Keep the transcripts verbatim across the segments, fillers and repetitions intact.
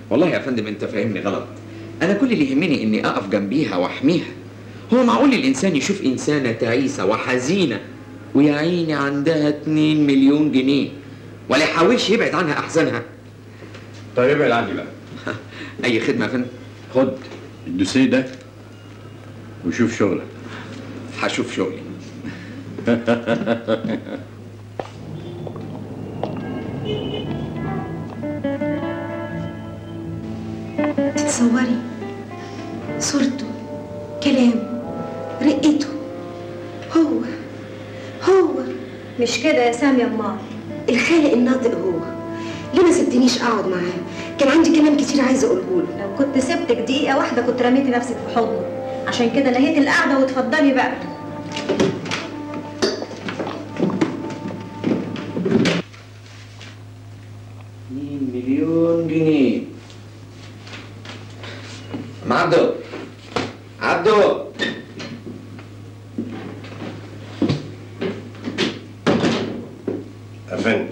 والله يا فندم انت فاهمني غلط. انا كل اللي يهمني اني اقف جنبيها واحميها. هو معقول الانسان يشوف انسانه تعيسه وحزينه ويا عيني عندها اتنين مليون جنيه ولا يحاولش يبعد عنها احزانها؟ طيب ابعد عني بقى. اي خدمه يا فندم. خد الدوسيه ده وشوف شغلك. هشوف شغلي. تتصوري صورته، كلامه، رقته، هو هو مش كده يا سامي يا امال؟ الخالق الناطق هو. ليه ما سبتنيش اقعد معاه؟ كان عندي كلام كتير عايزه اقوله له. لو كنت سبتك دقيقه واحده كنت رميتي نفسك في حضنه، عشان كده نهيت القعده واتفضلي بقى. اتنين مليون جنيه. عم عبدو، عبدو، افندم،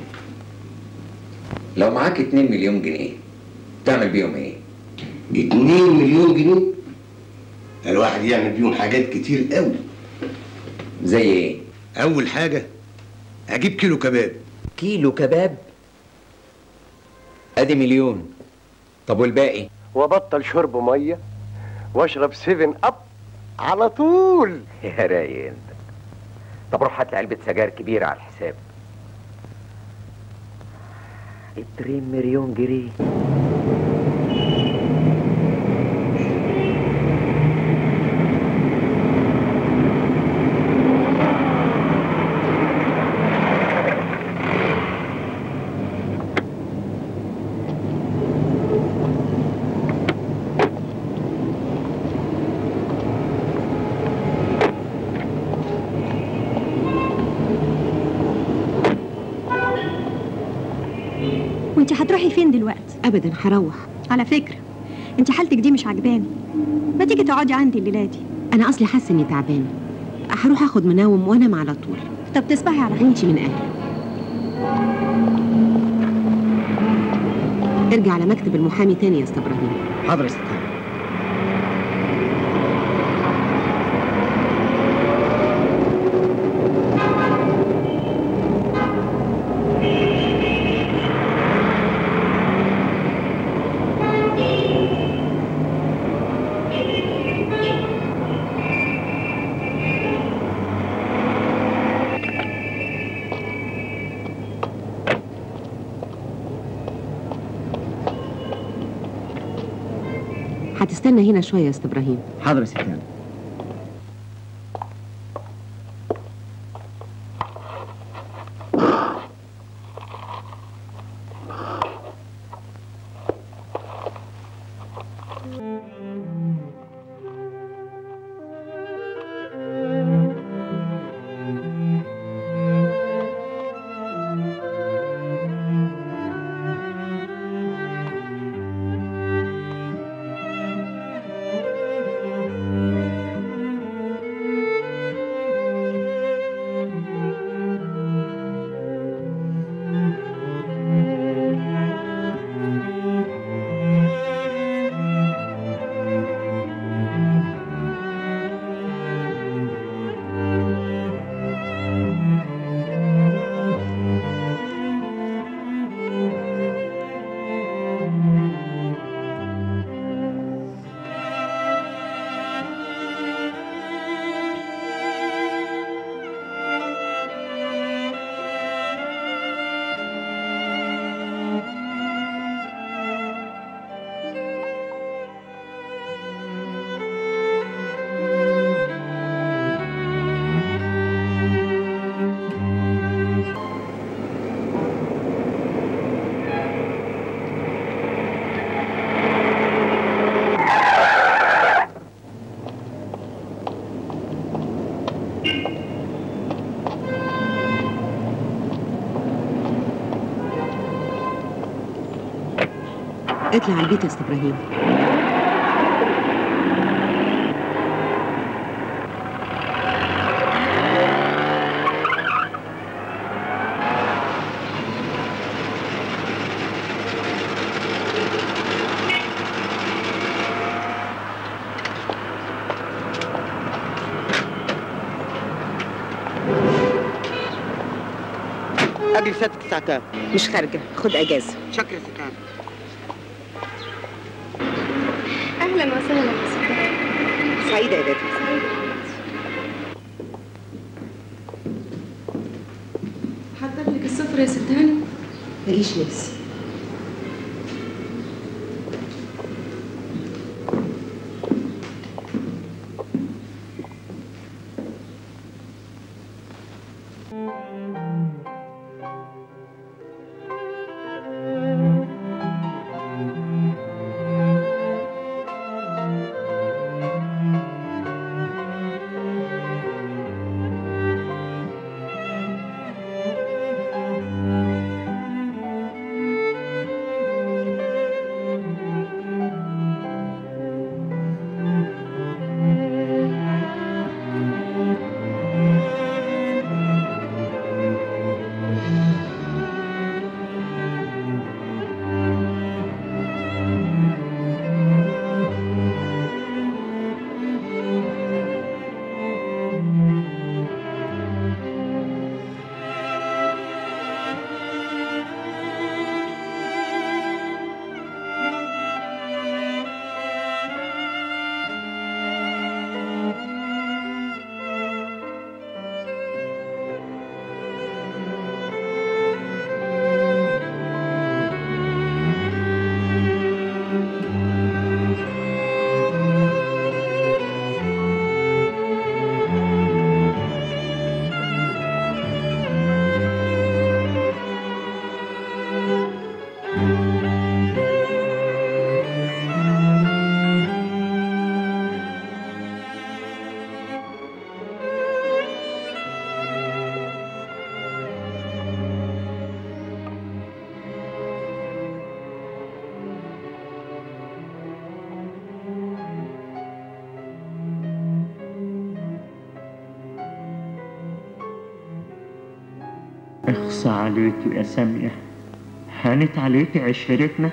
لو معاك اتنين مليون جنيه تعمل بيهم ايه؟ اتنين مليون جنيه؟ الواحد يعمل بيهم حاجات كتير قوي. زي ايه؟ اول حاجه اجيب كيلو كباب. كيلو كباب؟ ادي مليون. طب والباقي؟ وبطل شرب ميه واشرب سيفن اب على طول. يا رايق انت. طب روح هات لي علبه سجاير كبيره على الحساب. اتنين مليون جنيه. وانت هتروحي فين دلوقتي؟ ابدا هروح. على فكره انت حالتك دي مش عجباني، ما تيجي تقعدي عندي الليله دي. انا اصلي حاسه اني تعبانه، هروح اخد منوم وانام على طول. طب تصبحي على خير. وانت من اهلي. ارجع على مكتب المحامي تاني يا استاذ ابراهيم. حاضر يا ست. هتستنى هنا شويه يا استاذ ابراهيم. حاضر يا ست هانم. اطلع على البيت يا استاذ ابراهيم. خرجي لساتك الساعة كام؟ مش خارجه، خد اجازه. شكرا ستان. اهلا وسهلا يا ستان. سعيده يا بنتي. حضر لك السفرة يا ستان. ماليش نفس. اخصى عليكي يا سامية، هانت عليكي عشرتنا،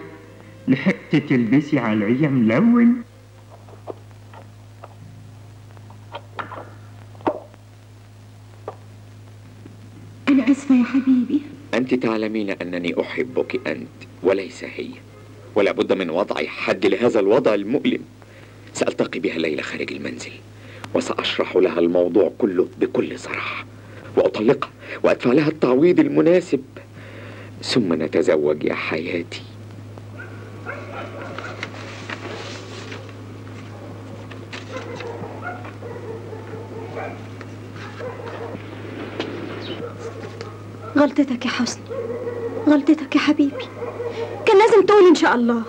لحقت تلبسي عليا ملون. أنا آسفة يا حبيبي. أنت تعلمين أنني أحبك أنت وليس هي، ولا بد من وضع حد لهذا الوضع المؤلم. سألتقي بها الليلة خارج المنزل، وسأشرح لها الموضوع كله بكل صراحة، وأطلقها وأدفع لها التعويض المناسب، ثم نتزوج يا حياتي. غلطتك يا حسني، غلطتك يا حبيبي، كان لازم تقول إن شاء الله.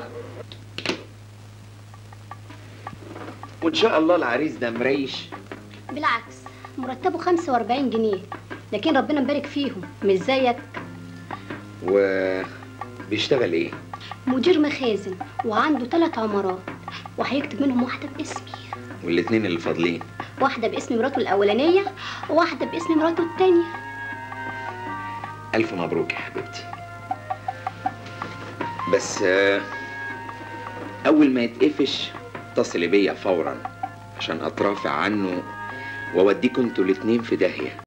وإن شاء الله العريس ده مريش. بالعكس، مرتبه خمسة وأربعين جنيه، لكن ربنا مبارك فيهم، مش زيك. وبيشتغل ايه؟ مدير مخازن، وعنده ثلاث عمارات، وهيكتب منهم واحدة باسمي. والاتنين اللي فاضلين؟ واحدة باسم مراته الأولانية، وواحدة باسم مراته التانية. ألف مبروك يا حبيبتي. بس أول ما يتقفش اتصلي بيا فورا عشان أترافع عنه وأوديكوا انتوا الاتنين في داهية.